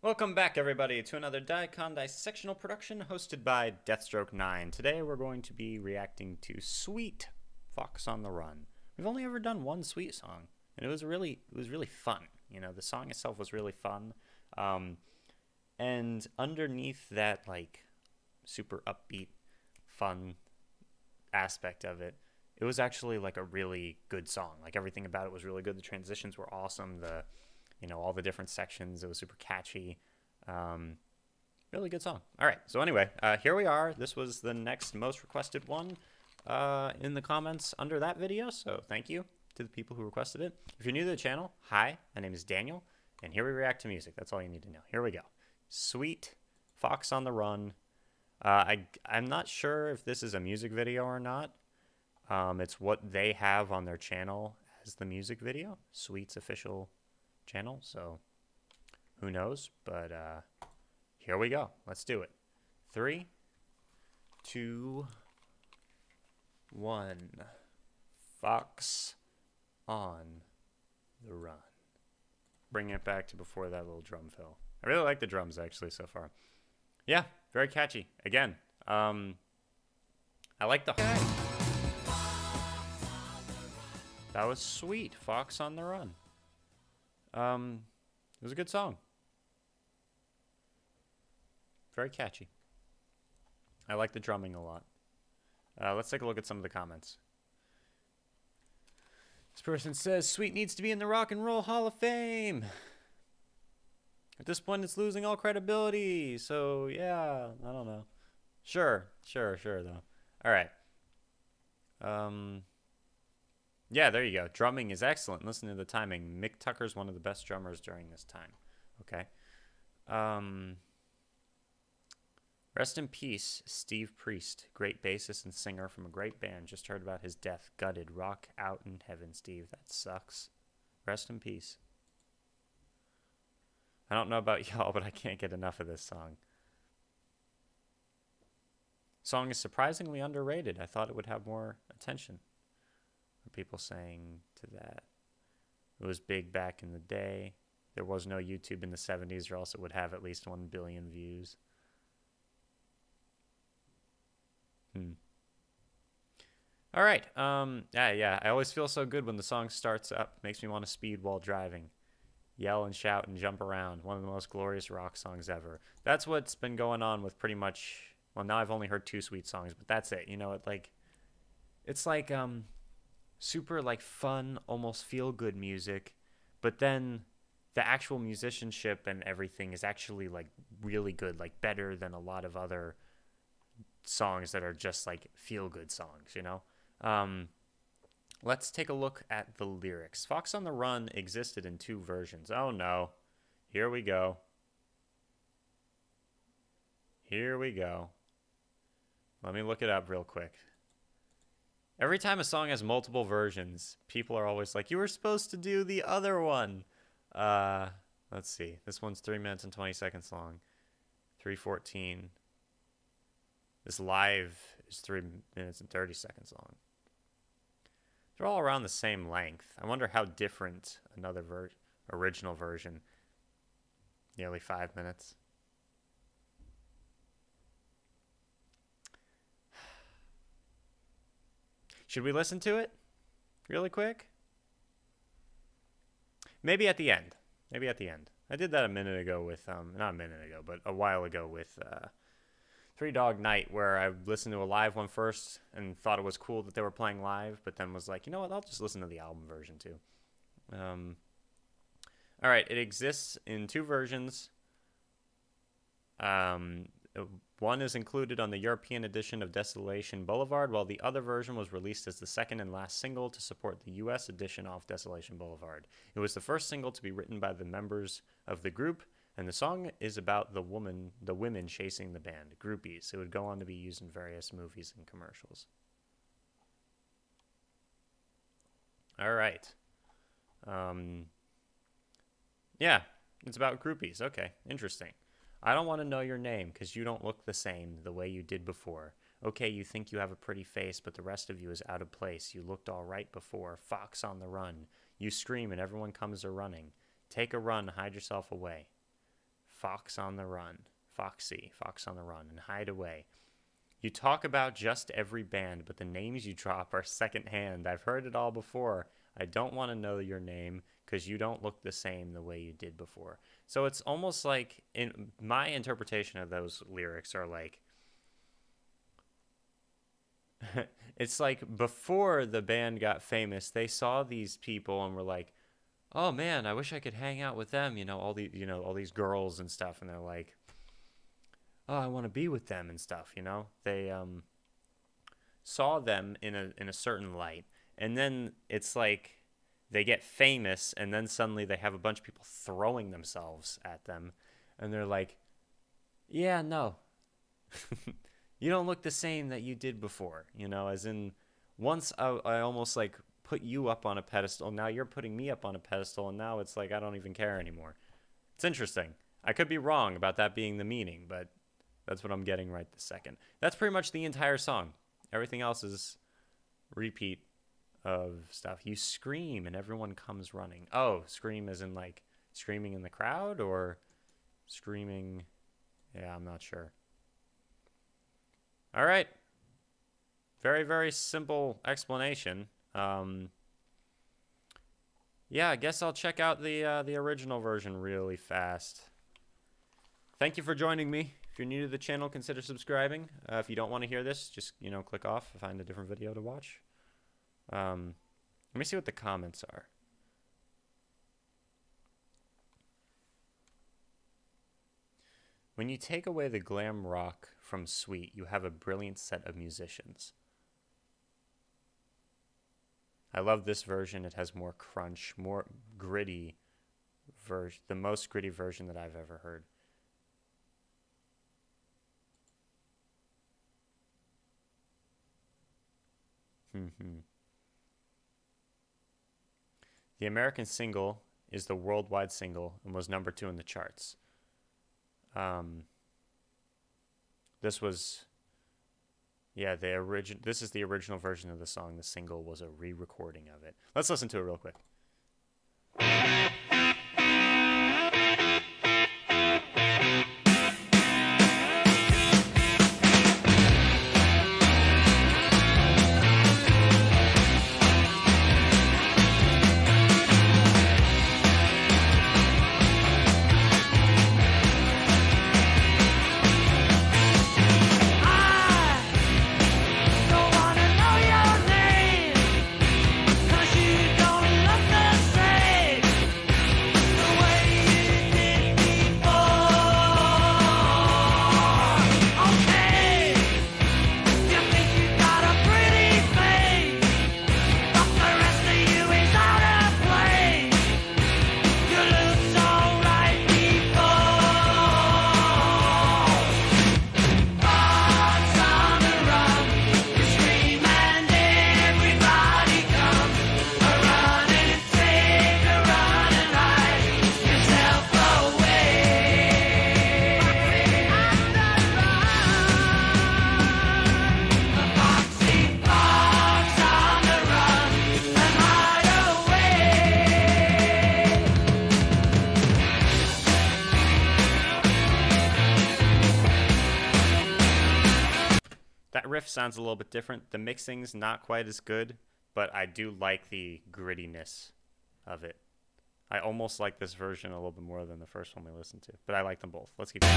Welcome back, everybody, to another dicondissectional production hosted by Deathstroke9. Today we're going to be reacting to Sweet, Fox on the Run. We've only ever done one Sweet song, and it was really fun. You know, the song itself was really fun. And underneath that, like, super upbeat, fun aspect of it, it was actually, like, a really good song. Like, everything about it was really good. The transitions were awesome. All the different sections. It was super catchy. Really good song. All right. So anyway, here we are. This was the next most requested one in the comments under that video. So thank you to the people who requested it. If you're new to the channel, hi, my name is Daniel, and here we react to music. That's all you need to know. Here we go. Sweet, Fox on the Run. I'm not sure if this is a music video or not. It's what they have on their channel as the music video. Sweet's official channel, so who knows, but here we go. Let's do it. 3, 2, 1. Fox on the Run. Bring it back to before that little drum fill. I really like the drums actually so far. Yeah, very catchy. Again, I like the that was Sweet, Fox on the Run. It was a good song. Very catchy. I like the drumming a lot. Let's take a look at some of the comments. This person says, Sweet needs to be in the Rock and Roll Hall of Fame. At this point, it's losing all credibility. So, yeah, I don't know. Sure, though. All right. Yeah, there you go. Drumming is excellent. Listen to the timing. Mick Tucker's one of the best drummers during this time. Okay. Rest in peace, Steve Priest. Great bassist and singer from a great band. Just heard about his death. Gutted. Rock out in heaven, Steve. That sucks. Rest in peace. I don't know about y'all, but I can't get enough of this song. Song is surprisingly underrated. I thought it would have more attention. People saying to that. It was big back in the day. There was no YouTube in the 70s, or else it would have at least 1 billion views. All right. Yeah. I always feel so good when the song starts up. Makes me want to speed while driving. Yell and shout and jump around. One of the most glorious rock songs ever. That's what's been going on with pretty much... Well, now I've only heard 2 Sweet songs, but that's it. You know, it's like... super like fun, almost feel good music, but then the actual musicianship and everything is actually like really good, like better than a lot of other songs that are just like feel good songs, you know. Let's take a look at the lyrics. Fox on the Run existed in 2 versions. Oh no, here we go. Let me look it up real quick. Every time a song has multiple versions, people are always like, you were supposed to do the other one. Let's see. This one's 3 minutes and 20 seconds long. 3:14. This live is 3 minutes and 30 seconds long. They're all around the same length. I wonder how different another original version. Nearly 5 minutes. Should we listen to it really quick? Maybe at the end. I did that a minute ago with, not a minute ago, but a while ago with Three Dog Night, where I listened to a live one first and thought it was cool that they were playing live, but then was like, you know what, I'll just listen to the album version too. All right, it exists in 2 versions. One is included on the European edition of Desolation Boulevard, while the other version was released as the second and last single to support the U.S. edition off Desolation Boulevard. It was the first single to be written by the members of the group, and the song is about the women chasing the band, groupies. It would go on to be used in various movies and commercials. All right. Yeah, it's about groupies. Okay, interesting. I don't want to know your name because you don't look the same the way you did before. Okay, you think you have a pretty face, but the rest of you is out of place. You looked all right before. Fox on the Run. You scream and everyone comes a running. Take a run, hide yourself away. Fox on the run. Foxy, fox on the run, and hide away. You talk about just every band, but the names you drop are secondhand. I've heard it all before. I don't want to know your name because you don't look the same the way you did before. So it's almost like, in my interpretation of those lyrics are like, it's like before the band got famous, they saw these people and were like, oh man, I wish I could hang out with them. All these girls and stuff. And they're like, oh, I want to be with them and stuff. They saw them in a certain light. And then it's like they get famous, and then suddenly they have a bunch of people throwing themselves at them. And they're like, yeah, no. You don't look the same that you did before. As in, once I almost like put you up on a pedestal, now you're putting me up on a pedestal, and now it's like I don't even care anymore. It's interesting. I could be wrong about that being the meaning, but that's what I'm getting right this second. That's pretty much the entire song. Everything else is repeat of stuff. You scream and everyone comes running. Oh, scream as in like screaming in the crowd, or screaming? Yeah, I'm not sure. All right. Very, very simple explanation. Yeah, I guess I'll check out the original version really fast. Thank you for joining me. If you're new to the channel, consider subscribing. If you don't want to hear this, just, click off, find a different video to watch. Let me see what the comments are. When you take away the glam rock from Sweet, you have a brilliant set of musicians. I love this version. It has more crunch, more gritty version, the most gritty version that I've ever heard. The American single is the worldwide single and was #2 in the charts. This was, yeah, this is the original version of the song. The single was a re-recording of it. Let's listen to it real quick. Riff sounds a little bit different. The mixing's not quite as good, but I do like the grittiness of it. I almost like this version a little bit more than the first one we listened to, but I like them both. Let's keep going.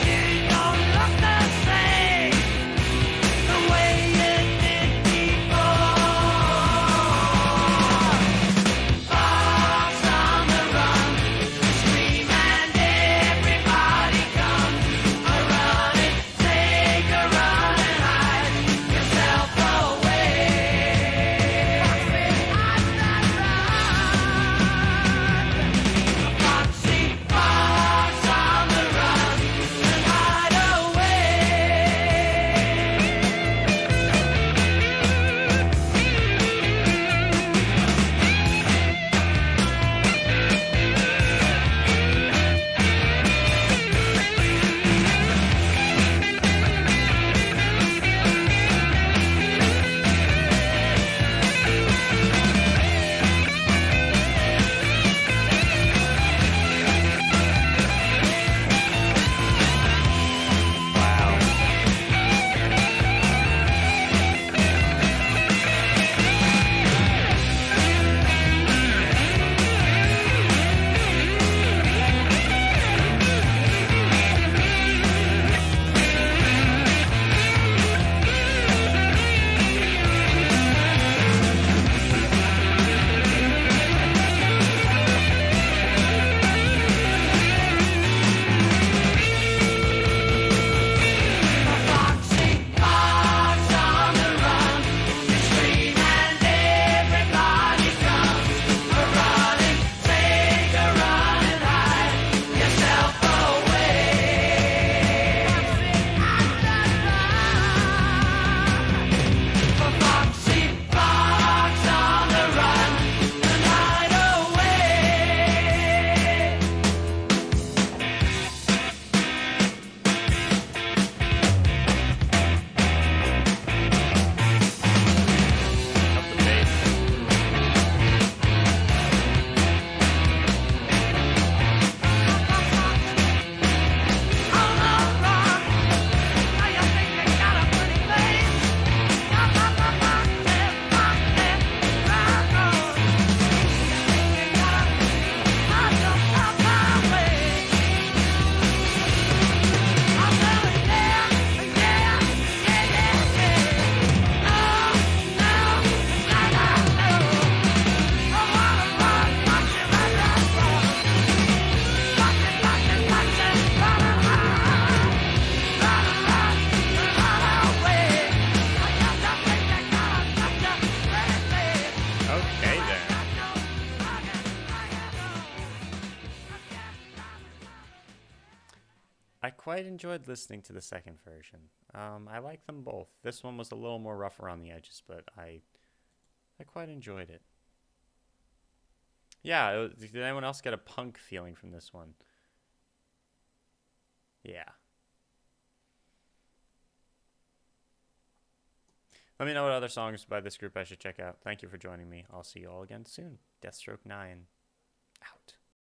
The way it did before. I quite enjoyed listening to the second version. I like them both. This one was a little more rough around the edges, but I quite enjoyed it. Yeah, did anyone else get a punk feeling from this one? Yeah. Let me know what other songs by this group I should check out. Thank you for joining me. I'll see you all again soon. Deathstroke 9 out.